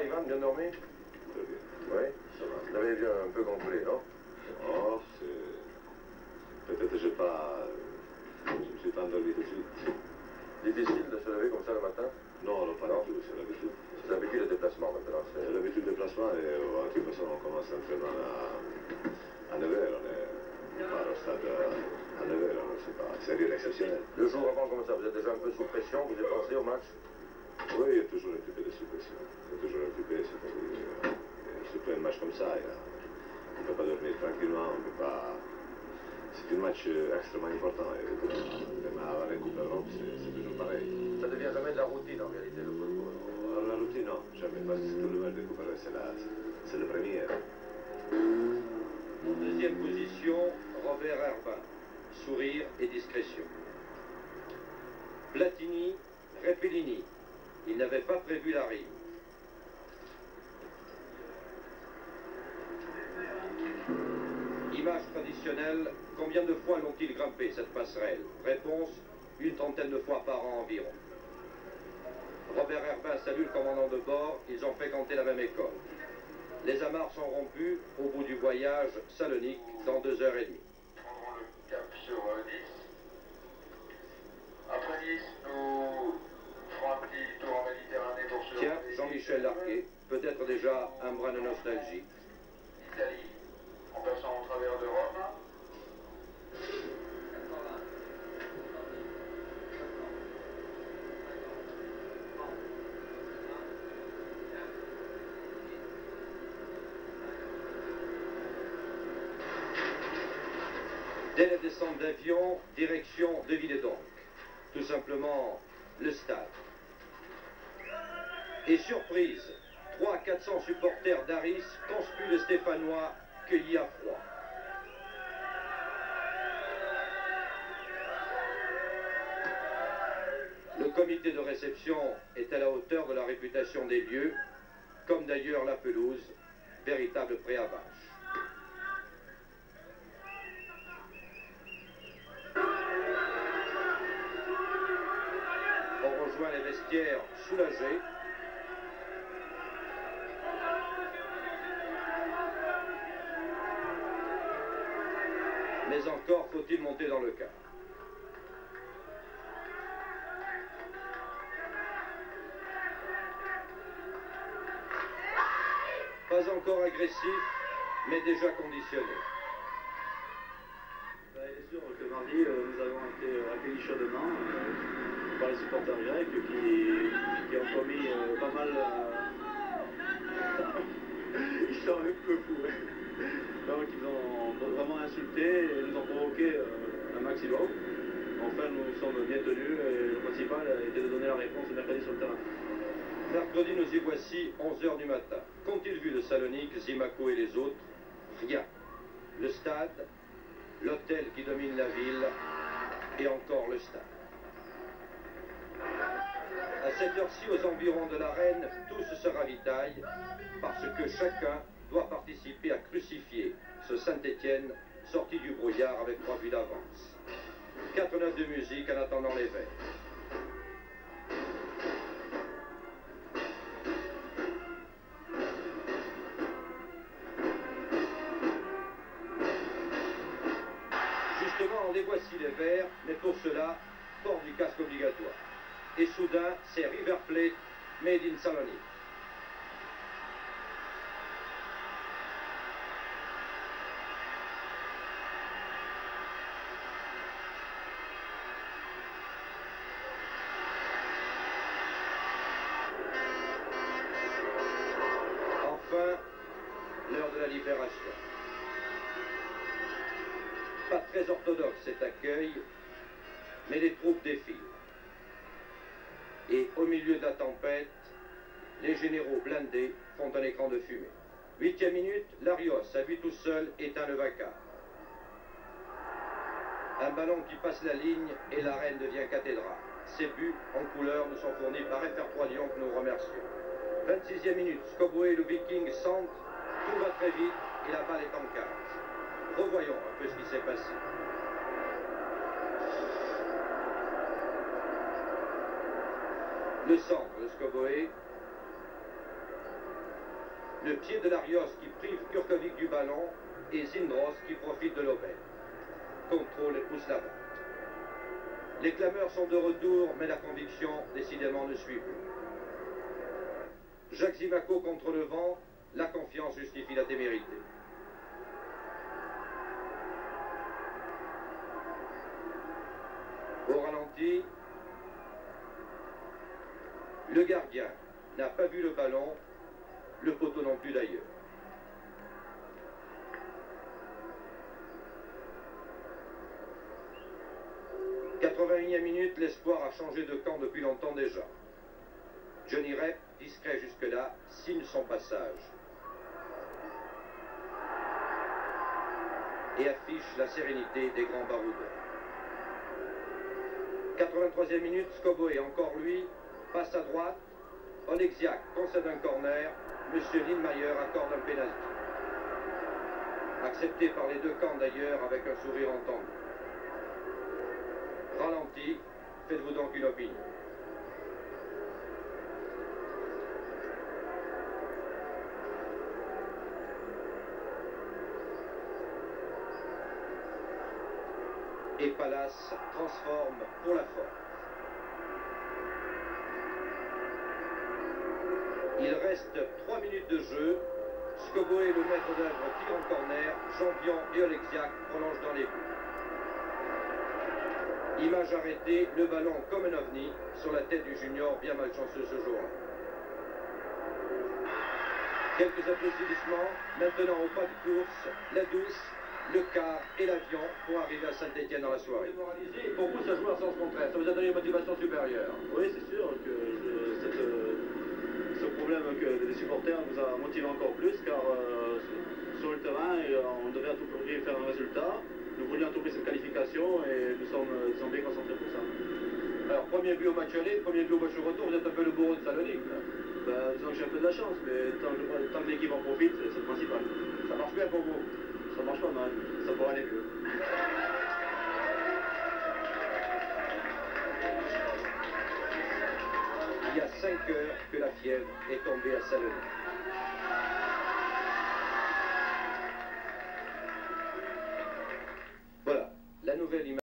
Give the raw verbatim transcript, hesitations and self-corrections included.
Ivan, bien dormi? Très bien. Oui? Ça va. Vous avez vu un peu gonflé, non? Oh, c'est... Peut-être que j'ai pas... Je ne suis pas endormi tout de suite. Difficile de se lever comme ça le matin? Non, non, pas non. du tout, c'est l'habitude. C'est l'habitude de déplacement maintenant. C'est l'habitude de déplacement et euh, de toute façon on commence l'entraînement à, à neuf heures. On est pas au stade à neuf heures, c'est pas... C'est rien d'exceptionnel. Le jour avant, comme ça, vous êtes déjà un peu sous pression, vous êtes pensé au match? Oui, il y a toujours un petit peu de sous-pression. Il y a toujours un petit peu, c'est-à-dire, euh, surtout un match comme ça, il y a, on ne peut pas dormir tranquillement, on ne peut pas... C'est un match extrêmement important. Et demain, à la Coupe d'Europe, c'est toujours pareil. Ça ne devient jamais de la routine, en réalité, le football. Alors, la routine, non, jamais, parce que tout le match de Coupe d'Europe, c'est le premier. En deuxième position, Robert Herbin. Sourire et discrétion. Platini, Repellini. Il n'avait pas prévu la rime. Image traditionnelle, combien de fois l'ont-ils grimpé cette passerelle? Réponse, une trentaine de fois par an environ. Robert Herbin salue le commandant de bord, ils ont fréquenté la même école. Les amarres sont rompues au bout du voyage Salonique dans deux heures et demie. Prendrons le cap sur dix. Après dix, nous ferons un petit tour en Méditerranée pour se... Tiens, Jean-Michel Larquet, peut-être déjà un brin de nostalgie. Italie, en passant au travers de Rome. Dès la descente d'avion, direction de Villedonc. Tout simplement, le stade. Et surprise, trois à quatre cents supporters d'Aris, conspuent les Stéphanois, cueillis à froid. Le comité de réception est à la hauteur de la réputation des lieux, comme d'ailleurs la pelouse, véritable pré à vache. On rejoint les vestiaires soulagés. Mais encore faut-il monter dans le car. Pas encore agressif, mais déjà conditionné. Bah, il est sûr que mardi, euh, nous avons été euh, accueillis chaudement euh, par les supporters grecs qui, qui ont commis euh, pas mal... Euh... ils sont un peu fous. Donc ils ont vraiment insulté et nous ont provoqué euh, un maximum. Enfin, nous sommes bien tenus et le principal était de donner la réponse le mercredi sur le terrain. Mercredi, nous y voici, onze heures du matin. Qu'ont-ils vu de Salonique, Zimaco et les autres? Rien. Le stade, l'hôtel qui domine la ville et encore le stade. À cette heure-ci, aux environs de l'arène, tous se ravitaillent parce que chacun doit participer à crucifier ce Saint-Étienne sorti du brouillard avec trois buts d'avance. Quatre notes de musique en attendant les verres. Justement, les voici les verts, mais pour cela, port du casque obligatoire. Et soudain, c'est River Plate, made in Salonique. Enfin, l'heure de la libération. Pas très orthodoxe cet accueil, mais les troupes défilent. Et au milieu de la tempête, les généraux blindés font un écran de fumée. Huitième minute, Larios, à lui tout seul, éteint le vacarme. Un ballon qui passe la ligne et l'arène devient cathédrale. Ces buts en couleur nous sont fournis par F R trois Lyon que nous remercions. vingt-sixième minute, Skoboué et le Viking centre, tout va très vite et la balle est en cage. Revoyons un peu ce qui s'est passé. Le centre de Skoboué. Le pied de Larios qui prive Kurkovic du ballon et Zindros qui profite de l'aubaine. Contrôle et pousse la balle. Les clameurs sont de retour, mais la conviction, décidément, ne suit plus. Jacques Zimaco contre le vent, la confiance justifie la témérité. Au ralenti, le gardien n'a pas vu le ballon, le poteau non plus d'ailleurs. quatre-vingt-unième minute, l'espoir a changé de camp depuis longtemps déjà. Johnny Rep, discret jusque-là, signe son passage. Et affiche la sérénité des grands baroudeurs. quatre-vingt-troisième minute, Skoboé, encore lui, passe à droite. Oleksiak concède un corner. Monsieur Lindmayer accorde un pénalty. Accepté par les deux camps d'ailleurs avec un sourire entendu. Ralenti, faites-vous donc une opinion. Et Palace transforme pour la forme. Il reste trois minutes de jeu. Skoboé, le maître d'œuvre, tire en corner. Jean-Pion et Oleksiak prolongent dans les buts. Image arrêtée, le ballon comme un ovni sur la tête du junior, bien malchanceux ce jour-là. Quelques applaudissements, maintenant au pas de course, la douce, le car et l'avion pour arriver à Saint-Étienne dans la soirée. Pour vous, ce joueur sens contraire, ça vous a donné une motivation supérieure. Oui, c'est sûr que je- cette, euh, ce problème que des supporters nous a motivé encore plus, car euh, sur, sur le terrain, et, euh, on devait à tout prix faire un résultat. Nous voulions à tout prix cette qualification et nous sommes, euh, nous sommes bien concentrés pour ça. Alors, premier but au match aller, premier but au match retour, vous êtes un peu le bourreau de Salonique. Ben, disons que j'ai un peu de la chance, mais tant que, tant que l'équipe en profite, c'est le principal. Ça marche bien pour vous. Ça marche pas mal, ça pourrait aller mieux. Il y a cinq heures que la fièvre est tombée à Salonique. Voilà, la nouvelle image.